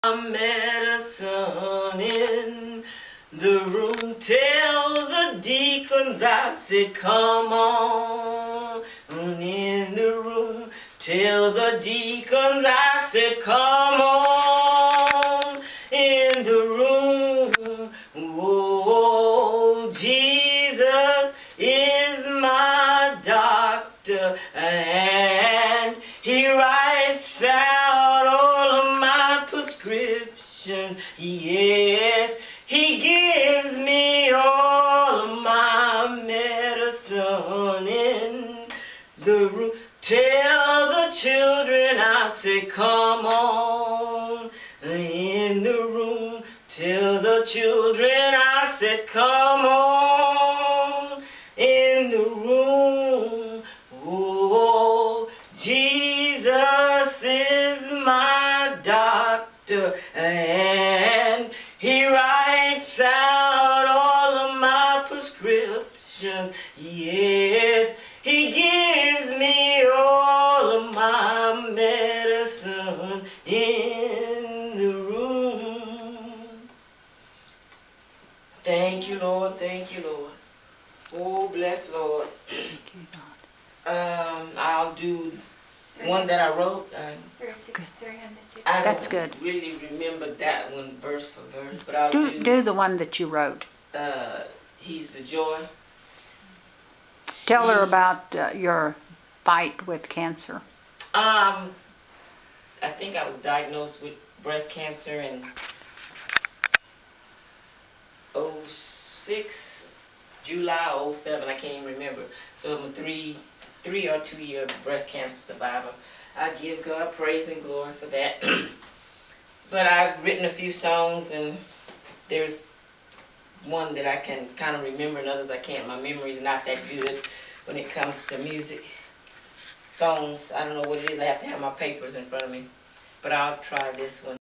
medicine in the room. Tell the deacons I said, come on in the room. Tell the deacons I said, come on in the room. Oh, Jesus is my doctor, and he writes out all of my prescription. Yes, he gives me all of my medicine in the room. Tell the children I said, come on in the room. Tell the children I said, come on in the room. Oh, Jesus is my doctor, and he writes out all of my prescriptions. Yes, he gives me all of my medicine in the room. Thank you, Lord. Thank you, Lord. Oh, bless Lord. Thank you, God. I'll do one that I wrote. That's good. I don't really remember that one verse for verse, but I'll do the one that you wrote. He's the joy. Tell her about your fight with cancer. I think I was diagnosed with breast cancer in 06, July 07, I can't even remember. So I'm a three or 2 year breast cancer survivor. I give God praise and glory for that. But I've written a few songs, and there's one that I can kind of remember and others I can't. My memory's not that good when it comes to music. Songs, I don't know what it is. I have to have my papers in front of me. But I'll try this one.